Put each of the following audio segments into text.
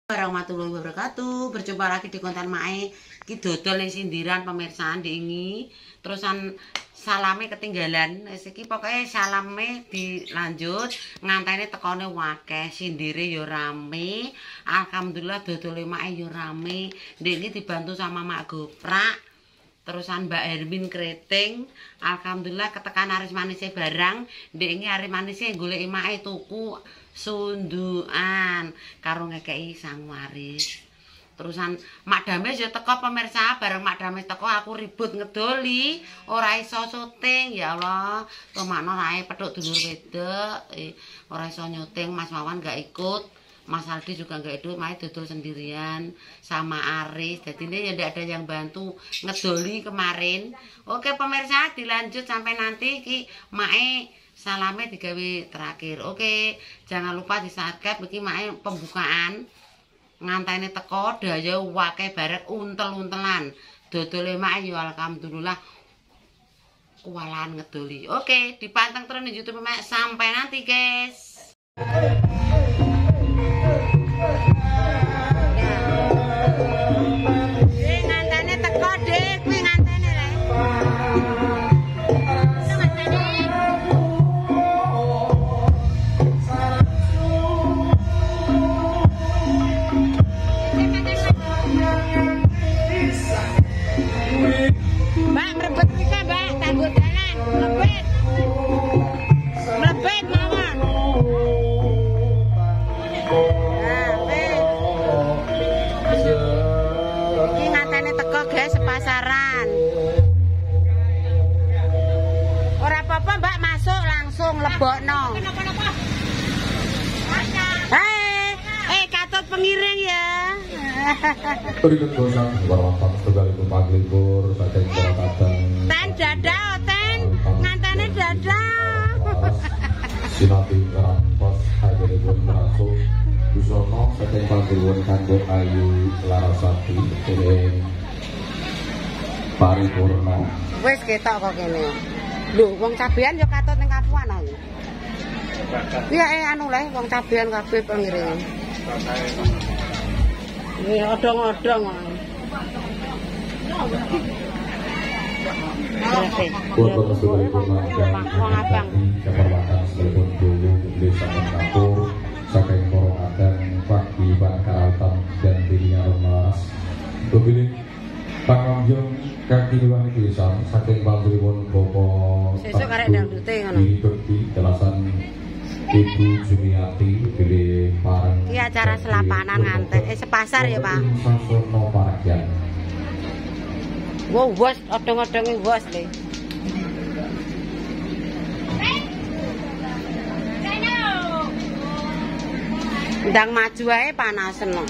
Warahmatullahi wabarakatuh. Berjumpa lagi di konten Mae. Ki dodol ning sindiran pemirsa ndingi. Terusan salame ketinggalan. Wis iki pokoke salame dilanjut, ngantene tekone wakeh, sindire ya rame. Alhamdulillah dodole Mae ya rame. Ndingi dibantu sama Mak Goprak. Terusan Mbak Hermin keriting. Alhamdulillah ketekan aris manise barang. Ndingi aris manise goleki Mae tuku sundukan karo ngekei sang waris. Terusan Mak Dames ya teko pemirsa, bareng Mak Dames teko aku ribut ngedoli, ora iso syuting. Ya Allah, tomakno ae pedhok dulur wedok, ora iso nyuting. Mas Wawan gak ikut, Mas Aldi juga gak ikut, Mae dodol sendirian sama Aris. Jadi ini ya ndak ada yang bantu ngedoli kemarin. Oke pemirsa, dilanjut sampai nanti ki Mae salame digawe terakhir. Oke, jangan lupa di-subscribe iki Mae pembukaan. Ngantene teko daya wake barek untel-untelan. Dodole Mae yo alhamdulillah kuwalan ngedoli. Oke, dipanteng terus di YouTube Mae sampai nanti, guys. Ngantene teko deh, kuwi ngantene le. Mbak merebet bisa Mbak, tangguh jalan, merebet mawon. Ini ngantene teko guys sepasaran. Ora apa-apa Mbak, masuk langsung lebokno. Katut pengiring ya. Berikut bosan warwatan segalipun paglipur saking kadang ten dada ten ngantene dada sinati ngerampos hadiripun masuk busono saking paglipur kanggo Ayu Larasati dening paripurna. Wis ketok kok kene. Lho wong cabean ya katut ning kapuan ae. Iya anu le wong cabean kabeh pengiring. Ini odong-odong. Untuk segalipun abang Jakarta segalipun dulu desa Kampung saking Korongadan pagi Bangkaratan dan dirinya Remas kepilih pangonjong kaki luang desa saking pamripun Bopo sesuk arek dangdute ngono di jelasan Ibu Jumiati pilih parang iki acara selapanan ngantek sepasar ya Pak. Sasono Parakyat. Wow, bos odong-odonge bos le. Ndang maju ae panasen kok.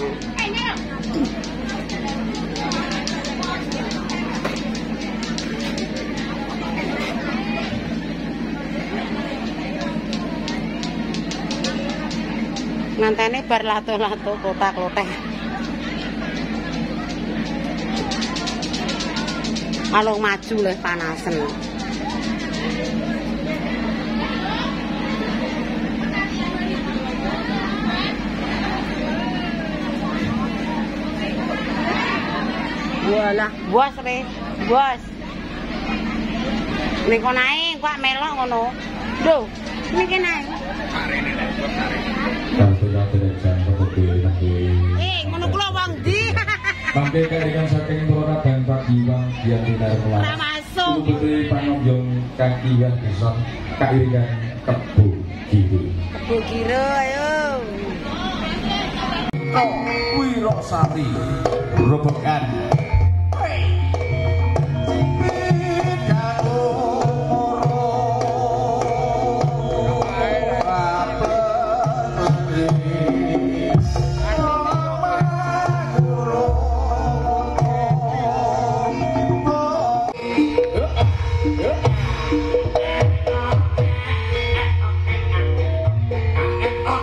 Ngantene bar lato-lato kotak-kotak. Kalau maju le panasen. Walah, bos re, bos. Ning kono ae kok melok ngono. Lho, niki nae. Dan sudah tidak jangka kepilih nanti. Ngono kula wong ndi? Bangke karikan saking Blora dan pagi Bang dia tidak kelas. Ora masuk. Putri panonjong kaki yang bisa kairingan kebu gitu. Kebu kira ayo. Kok Wirosari robokan.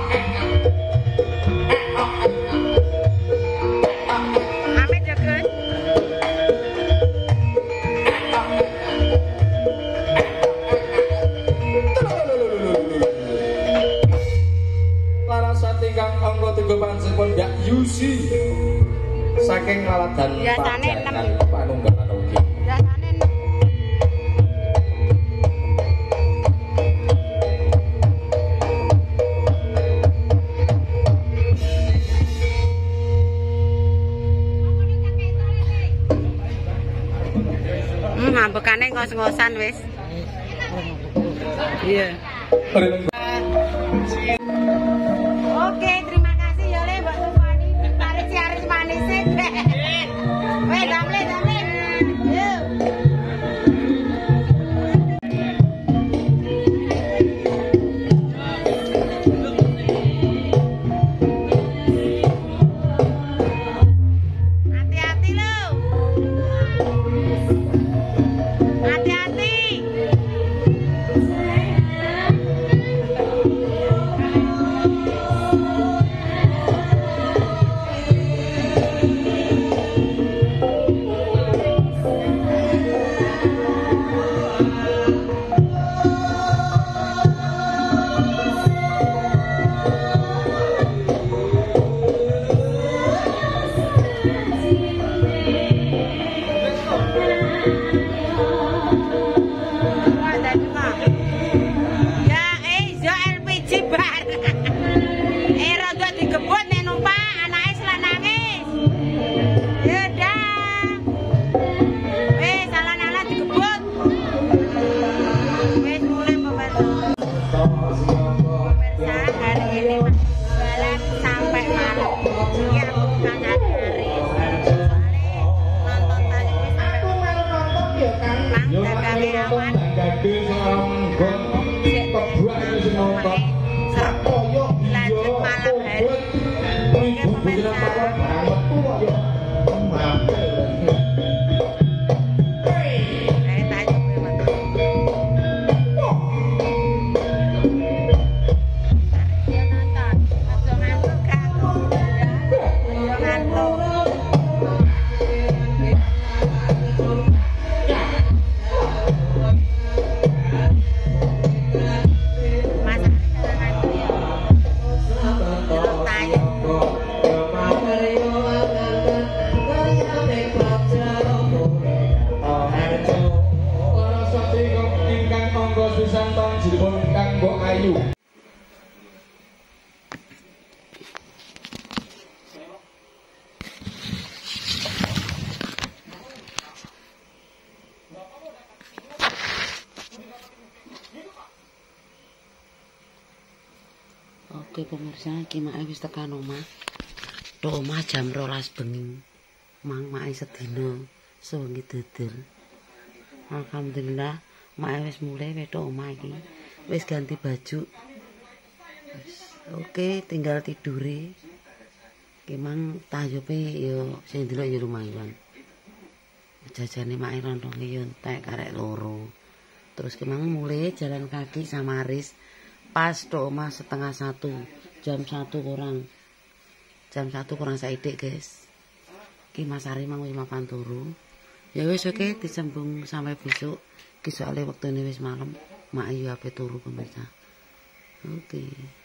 Amit ya, Gus. Yusi saking laladan biasane panunggalan ugi biasane ngambekane ngos-ngosan wis. Iya. Oke, terima kasih ya Le Mbak Tufani. Tarik ciaris manis sih. Weh, damle. Yuk. Hati-hati lo. Hati-hati. Lanjut malam hari. Oke pemirsa. Oke pemirsa, iki mae wis tekan omah. Tok omah jam 12 bengi. Mang mae sedina sewengi dodol. Alhamdulillah, mae wis mulai wetok omah iki. Wis ganti baju. Oke, tinggal tidure. Ki mang tayope yo sing delok yo lumayan. Jajane mae rondonge yo entek karek loro. Terus ki mang mulai jalan kaki samaris. Pas tok omah 12:30, jam 1 kurang. Jam 1 kurang saidik, guys. Ki Mas Ari mang wis mapan turu. Ya wis oke, disambung sampai besok. Ki soalnya wektune wis malam, mak ayu ape turu pemirsa. Oke.